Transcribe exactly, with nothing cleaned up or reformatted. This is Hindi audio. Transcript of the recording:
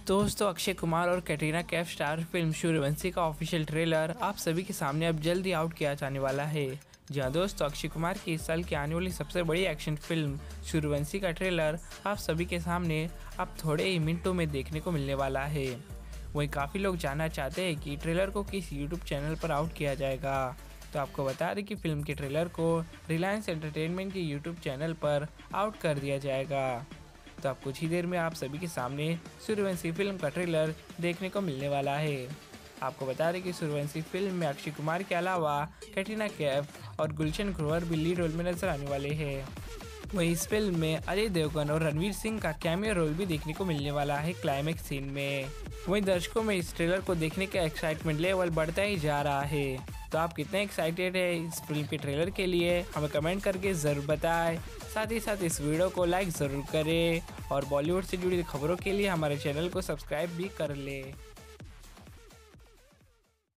दोस्तों, अक्षय कुमार और कैटरीना कैफ स्टार फिल्म सूर्यवंशी का ऑफिशियल ट्रेलर आप सभी के सामने अब जल्दी आउट किया जाने वाला है। जी हाँ दोस्तों, अक्षय कुमार की इस साल की आने वाली सबसे बड़ी एक्शन फिल्म सूर्यवंशी का ट्रेलर आप सभी के सामने अब थोड़े ही मिनटों में देखने को मिलने वाला है। वहीं काफ़ी लोग जानना चाहते हैं कि ट्रेलर को किस यूट्यूब चैनल पर आउट किया जाएगा। तो आपको बता दें कि फिल्म के ट्रेलर को रिलायंस एंटरटेनमेंट के यूट्यूब चैनल पर आउट कर दिया जाएगा। तो अब कुछ ही देर में आप सभी के सामने सूर्यवंशी फिल्म का ट्रेलर देखने को मिलने वाला है। आपको बता दें कि सूर्यवंशी फिल्म में अक्षय कुमार के अलावा कैटरीना कैफ और गुलशन ग्रोवर भी लीड रोल में नजर आने वाले हैं। वहीं इस फिल्म में अजय देवगन और रणवीर सिंह का कैमियो रोल भी देखने को मिलने वाला है क्लाइमेक्स सीन में। वहीं दर्शकों में इस ट्रेलर को देखने का एक्साइटमेंट लेवल बढ़ता ही जा रहा है। तो आप कितने एक्साइटेड है इस फिल्म के ट्रेलर के लिए, हमें कमेंट करके ज़रूर बताएं। साथ ही साथ इस वीडियो को लाइक ज़रूर करें और बॉलीवुड से जुड़ी खबरों के लिए हमारे चैनल को सब्सक्राइब भी कर लें।